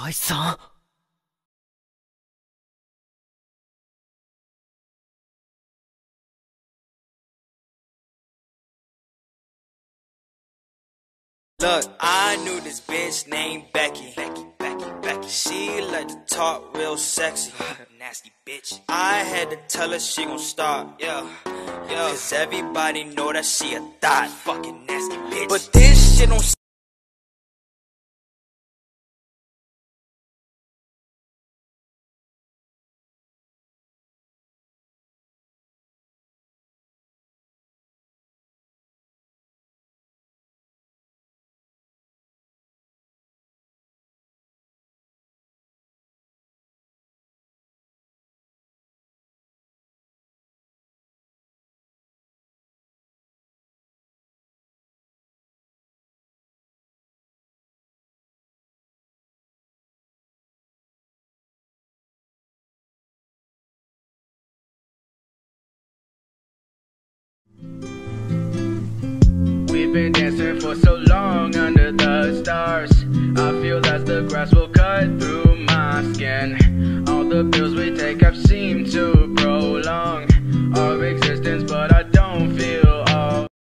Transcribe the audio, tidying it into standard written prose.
河合さん。 Look, I knew this bitch named Becky. She like to talk real sexy. Nasty bitch. I had to tell her she gon' stop. Yeah. Cause everybody know that she a thot. Fucking nasty bitch. But this shit don't. We've been dancing for so long.